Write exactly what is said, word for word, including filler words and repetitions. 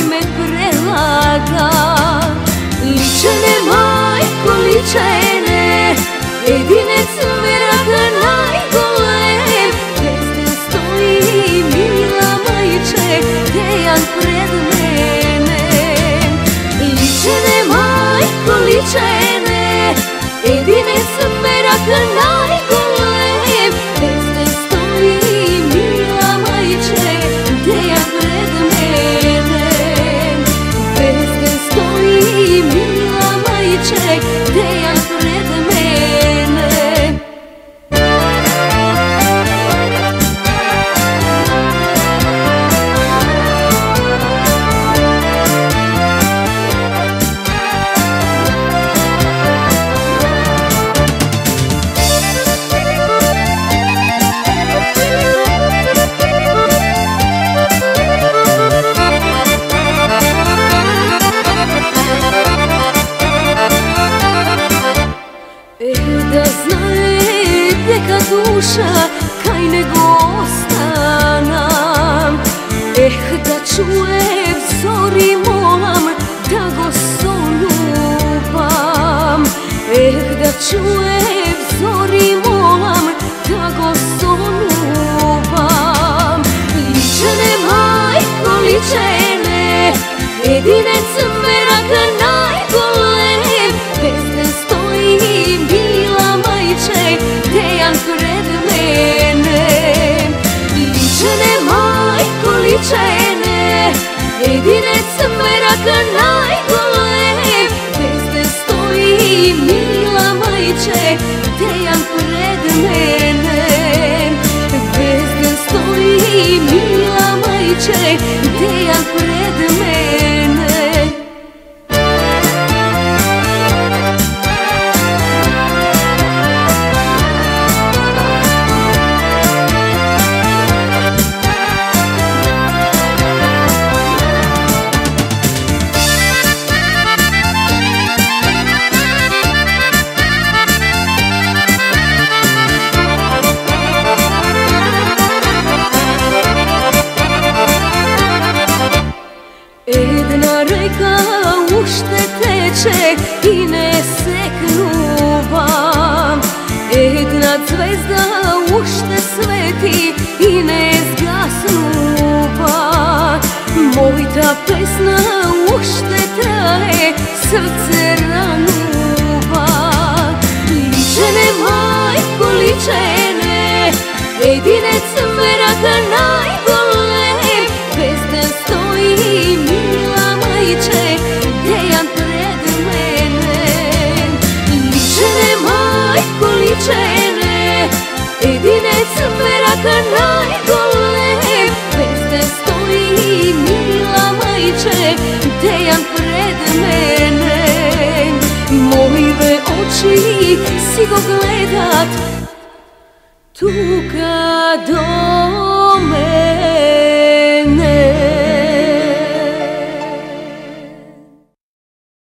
me prelaga. Ličene majko, ličene, jedinec meraka najgolem. Bezden stoji mila majče, dejan pred mene. Ličene majko, ličene, jedinec meraka najgolem. Bezden stoji mila majče, dejan pred mene. Bezden stoji mila majče, dejan pred mene. Da znaje deka duša kaj nego ostanam. Eh, da čuje vzori molam, da go soljubam. Eh, da čuje vzori molam, da go soljubam. Ličene majko, ličene, jedinec meraka najgolem. Bezden stoji mila majče, dejan pred mene. Ličene majko, ličene, jedinec meraka najgolem. Bezden stoji mila majče, dejan pred mene. Bezden stoji mila majče, dejan pred mene. Една река уште тече и не секнува. Една звезда уште свети и не згаснува. Мојта песна уште трае, срце ранува. Ličene majko, ličene, jedinec meraka najgolem. Bezden stoji mila majče, dejan pred mene. Ličene majko, ličene, jedinec meraka najgolem. Bezden stoji mila majče, dejan pred mene. Moje oči si go gledat tuga do mene.